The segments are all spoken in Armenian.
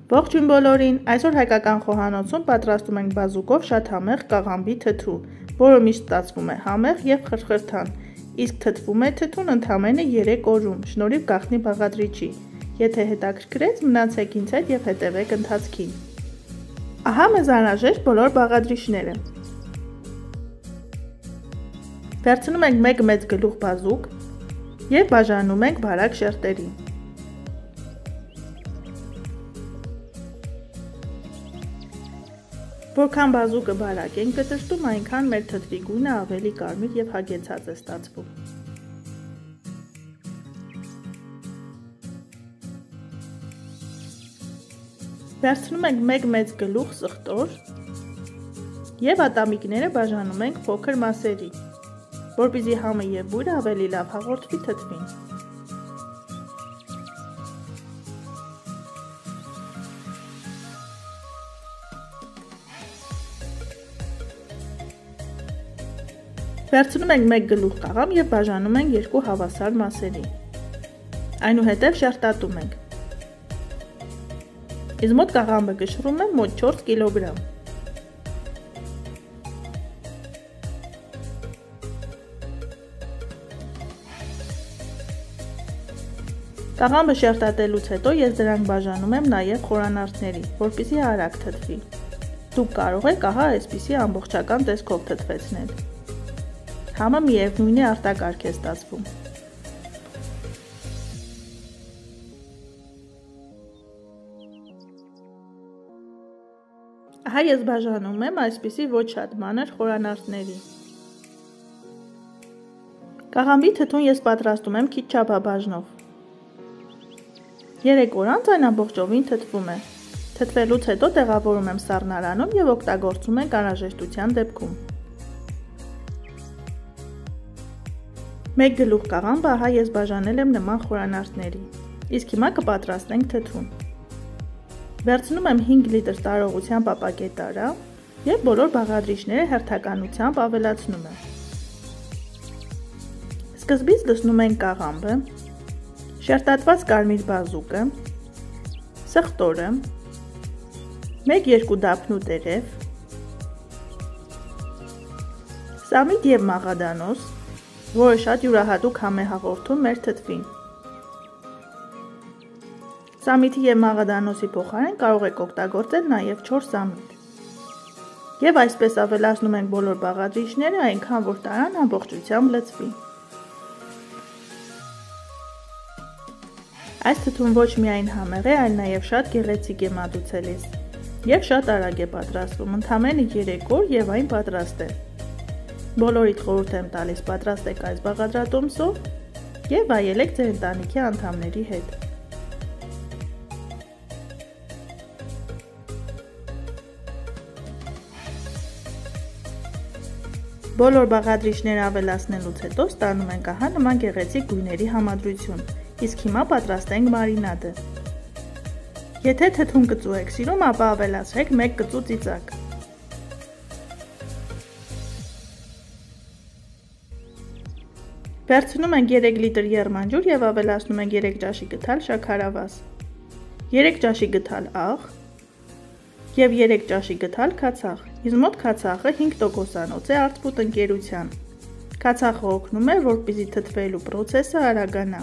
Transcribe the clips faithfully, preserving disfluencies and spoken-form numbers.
Ողջույն բոլորին, այսօր հայկական խոհանոցում պատրաստում ենք բազուկով շատ համեղ կաղամբի թթու, որը միշտ ստացվում է համեղ և խրխրթան, իսկ թթվում է թթուն ընդամենը երեք օրում, շնորհիվ գաղտնի բաղադրիչի։ Եթե հետաքրքրեց, մնացեք ինձ հետ և հետևեք ընթացքին։ Ահա մեզ անհրաժեշտ բոլոր բաղադրիչները։ Վերցնում ենք մեկ մեծ գլուխ բազուկ և բաժանում ենք բարակ շերտերի։ Որքան բազուկը բարակ ենք կտրատում, այնքան մեր թթվի գույնը ավելի կարմիր և հագեցած է ստացվում։ Վերցնում ենք մեկ մեծ գլուխ սխտոր և ատամիկները բաժանում ենք փոքր մասերի, որպեսզի համը և բույրը ավելի լավ հաղորդվի թթվին։ Վերցնում ենք մեկ գլուխ կաղամ և բաժանում ենք երկու հավասար մասերի։ Այնուհետև շերտատում ենք։ Ինձ մոտ կաղամբը կշռում է մոտ չորս կիլոգրամ։ Կաղամբը շերտատելուց հետո ես դրանք բաժանում եմ նաև խորանարդների, որպեսզի արագ թթվի։ Դուք կարող եք ահա այսպիսի ամբողջական տեսքով թթվեցնել։ Համը միևնույն է արտակարգ է ստացվում։ Ահա ես բաժանում եմ այսպիսի ոչ շատ մանր խորանարդների։ Կաղամբի թթուն ես պատրաստում եմ քիչ չափաբաժնով։ երեք օր անց այն ամբողջովին թթվում է։ Թթվելուց հետո տեղավորում եմ սառնարանում և օգտագործում ենք անհրաժեշտության դեպքում։ Մեկ գլուխ կաղամբը ահա ես բաժանել եմ նման խորանարդների, իսկ հիմա կպատրաստենք թթուն։ Վերցնում եմ հինգ լիտր տարողությամբ ապակե տարա և բոլոր բաղադրիչները հերթականությամբ ավելացնում եմ։ Սկզբից լցնում ենք կաղամբը, շերտատված կարմիր բազուկը, սխտորը, մեկ-երկու դափնու տերև, սամիտ և մաղադանոս, որը շատ յուրահատուկ համ է հաղորդում մեր թթվին։ Սամիթի և մաղադանոսի փոխարեն կարող եք օգտագործել նաև չոր սամիտ։ Եվ այսպես ավելացնում ենք բոլոր բաղադրիչները, այնքան որ տարան ամբողջությամբ լցվի։ Այս թթուն ոչ միայն համեղ է, այլ նաև շատ գեղեցիկ է մատուցելիս և շատ արագ է պատրաստվում, ընդամենը երեք օր և այն պատրաստ է։ Բոլորիդ խորհուրդ եմ տալիս պատրաստեք այս բաղադրատոմսով և վայելեք ձեր ընտանիքի անդամների հետ։ Բոլոր բաղադրիչները ավելացնելուց հետո ստանում ենք ահա նման գեղեցիկ գույների համադրություն, իսկ հիմա պատրաստենք մարինադը։ Եթե թթուն կծու եք սիրում, ապա ավելացրեք մեկ կծու ծիծակ։ Վերցնում ենք երեք լիտր եռման ջուր և ավելացնում ենք երեք ճաշի գթալ շաքարավազ, երեք ճաշի գթալ աղ և երեք ճաշի գթալ քացախ։ Ինձ մոտ քացախը հինգ տոկոսանոց է արծվուտ ընկերության։ Քացախը օգնում է, որպեսզի թթվելու պրոցեսը արագանա։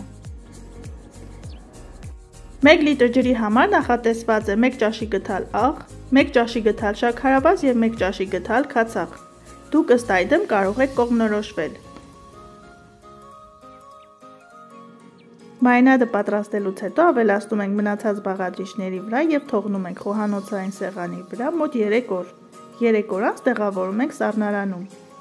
մեկ լիտր ջրի համար նախատեսված է մեկ ճաշի գթալ աղ, մեկ ճաշի գթալ շաքարավազ և մեկ ճաշի գթալ քացախ։ Դուք ըստ այդմ կարող եք կողմնորոշվել։ Մարինադը պատրաստելուց հետո ավելացնում ենք մնացած բաղադրիչների վրա և թողնում ենք խոհանոցային սեղանի վրա մոտ երեք օր։ երեք օր անց տեղավորում ենք սառնարանում։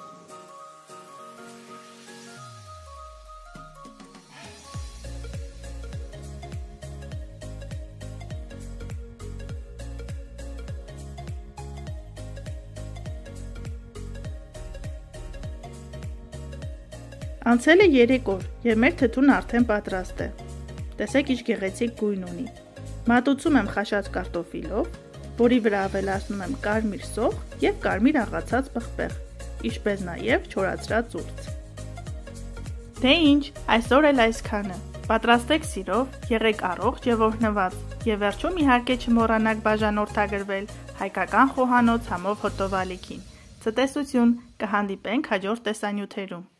Անցել է երեք օր և մեր թթուն արդեն պատրաստ է։ Տեսեք ինչ գեղեցիկ գույն ունի։ Մատուցում եմ խաշած կարտոֆիլով, որի վրա ավելացնում եմ կարմիր սոխ և կարմիր աղացած պղպեղ, ինչպես նաև չորացրած ուրց։ Դե ինչ, այսօր էլ այսքանը։ Պատրաստեք սիրով, եղեք առողջ եւ օրհնված, եւ վերջում իհարկե չմոռանաք բաժանորդագրվել հայկական խոհանոց համով հոտով ալիքին։ Ցտեսություն, կհանդիպենք հաջորդ տեսանյութերում։